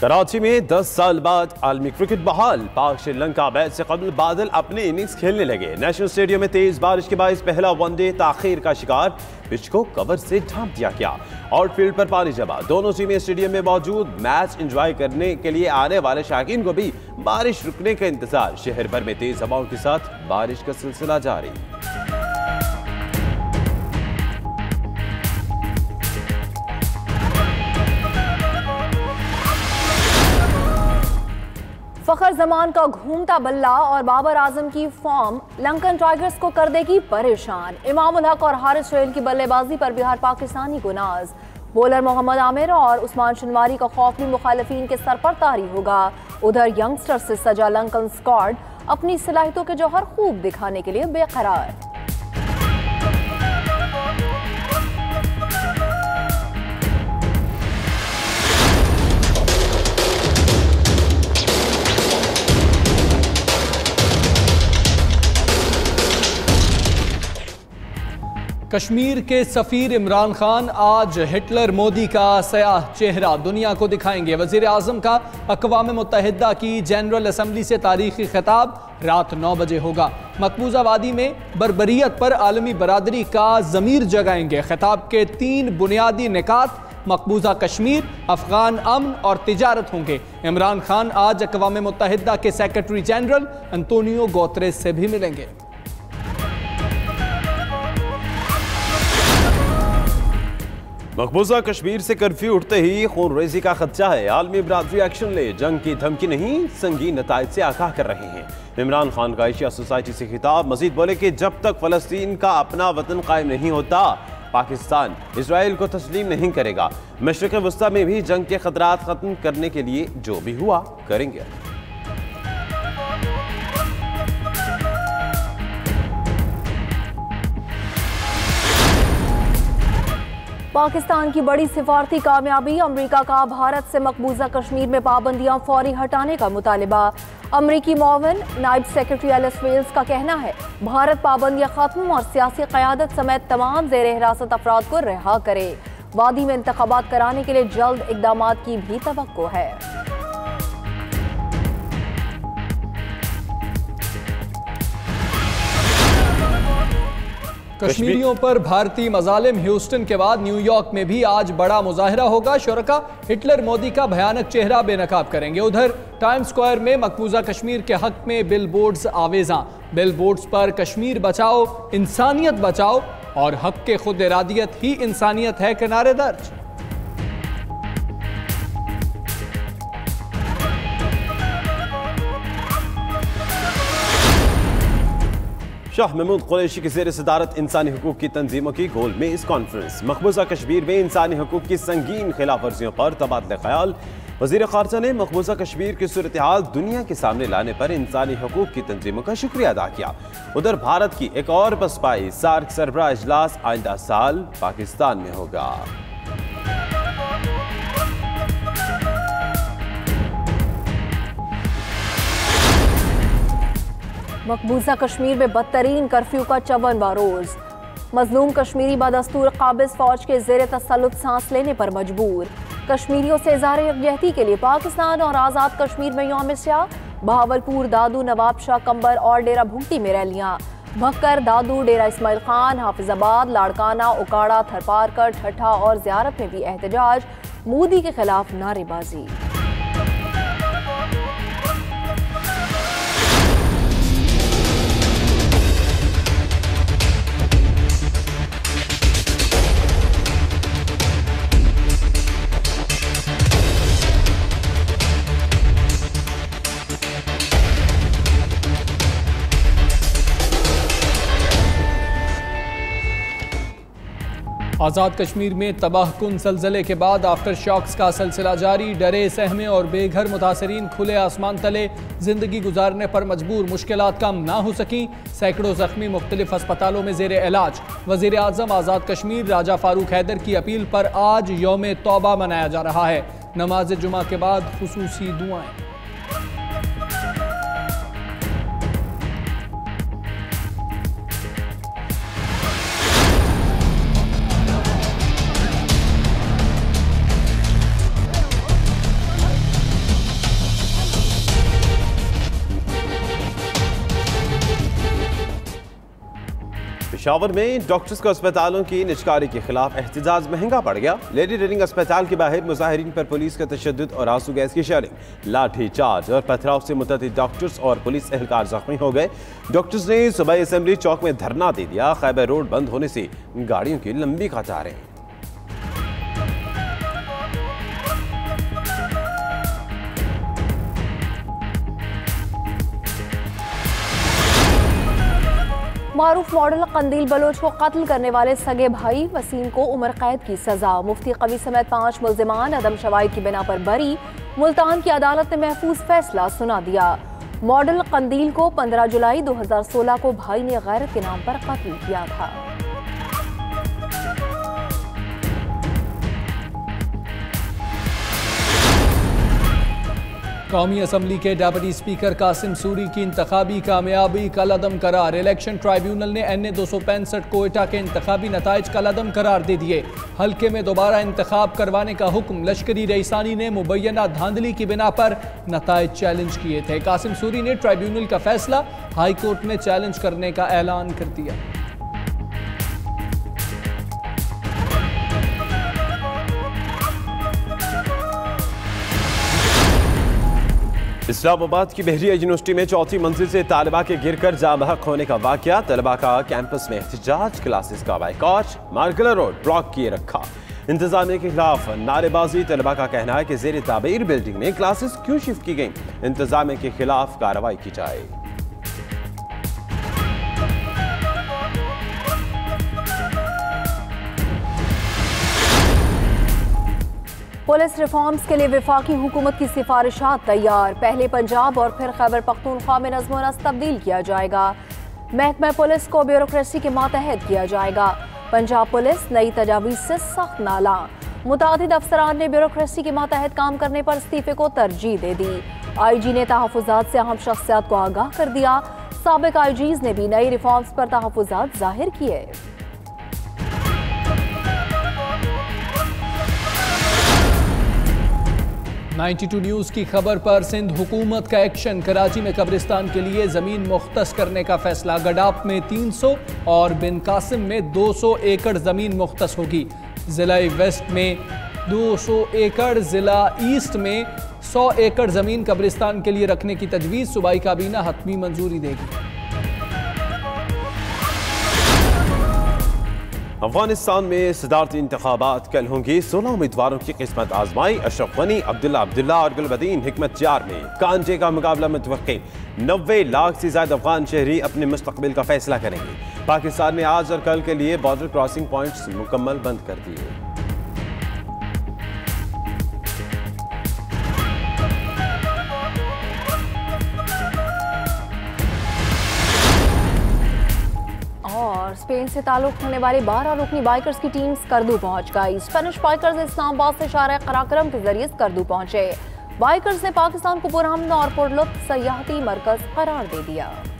कराची में 10 साल बाद आलमी क्रिकेट बहाल। पाक श्रीलंका मैच से कबल बादल अपनी इनिंग्स खेलने लगे। नेशनल स्टेडियम में तेज बारिश के बायस पहला वनडे ताखीर का शिकार। पिच को कवर से ढांप दिया गया। आउटफील्ड पर पानी जमा। दोनों टीमें स्टेडियम में मौजूद। मैच एंजॉय करने के लिए आने वाले शायकीन को भी बारिश रुकने का इंतजार। शहर भर में तेज हवाओं के साथ बारिश का सिलसिला जारी। फखर जमान का घूमता बल्ला और बाबर आजम की फॉर्म लंकन टाइगर्स को कर देगी परेशान। इमाम उल हक और हारिस सोहेल की बल्लेबाजी पर बिहार पाकिस्तानी को नाज। बॉलर मोहम्मद आमिर और उस्मान शनवारी का खौफ भी मुखालिफिन के सर पर तारी होगा। उधर यंगस्टर से सजा लंकन स्क्वाड अपनी सलाहियतों के जौहर खूब दिखाने के लिए बेकरार। कश्मीर के सफीर इमरान खान आज हिटलर मोदी का सयाह चेहरा दुनिया को दिखाएंगे। वजीर आजम का अक़वाम मुत्तहिदा की जनरल असम्बली से तारीखी खिताब रात 9 बजे होगा। मकबूजा वादी में बर्बरियत पर आलमी बरादरी का ज़मीर जगाएंगे। खिताब के 3 बुनियादी निकात मकबूजा कश्मीर, अफगान अमन और तिजारत होंगे। इमरान खान आज अक़वाम मुत्तहिदा के सेक्रेटरी जनरल अंतोनियो गुतेरेस से भी मिलेंगे। मकबूजा कश्मीर से कर्फ्यू उठते ही खून रेजी का खदशा है। आलमी बरादरी एक्शन ले, जंग की धमकी नहीं संगीन नताइज से आगाह कर रहे हैं। इमरान खान का एशिया सोसाइटी से खिताब। मजीद बोले कि जब तक फलस्तीन का अपना वतन कायम नहीं होता पाकिस्तान इसराइल को तस्लीम नहीं करेगा। मशरिक़ वस्ता में भी जंग के खतरात खत्म करने के लिए जो भी हुआ करेंगे। पाकिस्तान की बड़ी सिफारती कामयाबी। अमेरिका का भारत से मकबूजा कश्मीर में पाबंदियां फौरी हटाने का मुतालिबा। अमेरिकी मुआविन नायब सेक्रेटरी एलिस वेल्स का कहना है भारत पाबंदियां खत्म और सियासी क़यादत समेत तमाम ज़ेर हिरासत अफराद को रिहा करे। वादी में इंतखाबात कराने के लिए जल्द इक़दामात की भी तवक्को है। कश्मीरियों पर भारतीय मजालिम। ह्यूस्टन के बाद न्यूयॉर्क में भी आज बड़ा मुजाहिरा होगा। शुरका हिटलर मोदी का भयानक चेहरा बेनकाब करेंगे। उधर टाइम्स स्क्वायर में मकबूजा कश्मीर के हक में बिल बोर्ड्स आवेजा। बिल बोर्ड्स पर कश्मीर बचाओ, इंसानियत बचाओ और हक के खुद इरादियत ही इंसानियत है के नारे दर्ज। शाह महमूद कुरैशी की ज़ेर सदारत इंसानी हकूक़ की तंजीमों की गोल मेज़ कॉन्फ्रेंस। मकबूजा कश्मीर में इंसानी हकूक़ की संगीन खिलाफ वर्जियों पर तबादला ख्याल। वज़ीर ख़ारजा ने मकबूजा कश्मीर की सूरत हाल दुनिया के सामने लाने पर इंसानी हकूक़ की तंजीमों का शुक्रिया अदा किया। उधर भारत की एक और पसपाई। सार्क सरबराह इजलास आइंदा साल पाकिस्तान में होगा। मकबूजा कश्मीर में बदतरीन कर्फ्यू का 54वां रोज। मजलूम कश्मीरी बदस्तूर काबिज फौज के जेर तसल्लुत सांस लेने पर मजबूर। कश्मीरियों से इज़हार यकजहती के लिए पाकिस्तान और आज़ाद कश्मीर में यौम स्याह। बहावलपुर, दादू, नवाबशाह, कंबर और डेरा भुट्टी में रैलियां। भक्कर, दादू, डेरा इस्माइल खान, हाफिजाबाद, लाड़काना, उकाड़ा, थरपारकर, ठट्ठा और ज़ियारत में भी एहतजाज। मोदी के खिलाफ नारेबाजी। आज़ाद कश्मीर में तबाहकुन ज़लज़ले के बाद आफ्टर शॉक्स का सिलसिला जारी। डरे, सहमे और बेघर मुतासरीन खुले आसमान तले ज़िंदगी गुजारने पर मजबूर। मुश्किलात कम ना हो सकी। सैकड़ों ज़ख्मी मुख्तलिफ अस्पतालों में ज़ेर इलाज। वज़ीर आज़म आज़ाद कश्मीर राजा फारूक हैदर की अपील पर आज यौम तौबा मनाया जा रहा है। नमाज जुमा के बाद खुसूसी दुआएं। पेशावर में डॉक्टर्स को अस्पतालों की निजकारी के खिलाफ एहतजाज महंगा पड़ गया। लेडी रेडिंग अस्पताल के बाहर मुजाहिरीन पर पुलिस का तशद्दुद और आंसू गैस की शेलिंग, लाठी चार्ज और पथराव से मुतअद्दिद डॉक्टर्स और पुलिस एहलकार जख्मी हो गए। डॉक्टर्स ने सुबह असेंबली चौक में धरना दे दिया। खैबर रोड बंद होने से गाड़ियों की लंबी कतारें। मारूफ मॉडल कंदील बलोच को कत्ल करने वाले सगे भाई वसीम को उम्र कैद की सजा। मुफ्ती कवी समेत 5 मुल्जिमान अदम शवाहिद की बिना पर बरी। मुल्तान की अदालत ने महफूज फैसला सुना दिया। मॉडल कंदील को 15 जुलाई 2016 को भाई ने गैरत के नाम पर कत्ल किया था। कौमी असम्बली के डेप्यूटी स्पीकर कासिम सूरी की इंतखाबी कामयाबी कलअदम करार। इलेक्शन ट्राइब्यूनल ने NA 265 कोयटा के इंतखाबी नताइज कलअदम करार दे दिए। हल्के में दोबारा इंतखाब करवाने का हुक्म लश्करी रईसानी ने मुबैना धांधली की बिना पर नताइज चैलेंज किए थे। कासिम सूरी ने ट्राइब्यूनल का फैसला हाई कोर्ट में चैलेंज करने का ऐलान कर दिया। इस्लामाबाद की बहरिया यूनिवर्सिटी में चौथी मंजिल से तालिबा के गिरकर जाँ बहक होने का वाकया। तलबा का कैंपस में एहतजाज, क्लासेस का बाइकॉट, मार्कला रोड ब्लॉक किए रखा। इंतजामिया के खिलाफ नारेबाजी। तलबा का कहना है कि ज़ेर ताबीर बिल्डिंग में क्लासेस क्यों शिफ्ट की गई। इंतजामिया के खिलाफ कार्रवाई की जाए। पुलिस रिफॉर्म्स के लिए वफाकी हुकूमत की सिफारिशात तैयार। पहले पंजाब और फिर खैबर पख्तूनख्वा में नज़्म व नस्क तब्दील किया जाएगा। महकमा पुलिस को ब्यूरोक्रेसी के मातहत किया जाएगा। पंजाब पुलिस नई तजावीज़ से सख्त नाला। मुतादिद अफसरान ने ब्यूरोक्रेसी के मातहत काम करने पर इस्तीफे को तरजीह दे दी। IG ने तहफ़्फ़ुज़ात से अहम शख्सियात को आगाह कर दिया। साबिक IGs ने भी नई रिफॉर्म्स पर तहफ़्फ़ुज़ात जाहिर किए। $92 न्यूज़ की खबर पर सिंध हुकूमत का एक्शन। कराची में कब्रिस्तान के लिए ज़मीन मुख्तस करने का फैसला। गडाप में 300 और बिन कासिम में 200 एकड़ ज़मीन मुख्तस होगी। ज़िला वेस्ट में 200 एकड़, ज़िला ईस्ट में 100 एकड़ ज़मीन कब्रिस्तान के लिए रखने की तजवीज़। सूबाई काबीना हतमी मंजूरी देगी। अफगानिस्तान में सदारती इंतखाबात कल होंगी। 16 उम्मीदवारों की किस्मत आजमाई। अशरफ गनी, अब्दुल्ला और गुलबदीन हिकमत जार में कांटे का मुकाबला मुतवक्किन। 90 लाख से ज्यादा अफगान शहरी अपने मुस्तकबिल का फैसला करेंगे। पाकिस्तान ने आज और कल के लिए बॉर्डर क्रॉसिंग पॉइंट्स मुकम्मल बंद कर दिए। और स्पेन से ताल्लुक होने वाली 12 रुकनी बाइकर्स की टीम स्कर्दू पहुंच गई। स्पेनिश बाइकर्स इस्लामाबाद से शारा कराक्रम के जरिए स्कर्दू पहुंचे। बाइकर्स ने पाकिस्तान को पुरअमन और पुरलुत्फ सयाहती मरकज करार दे दिया।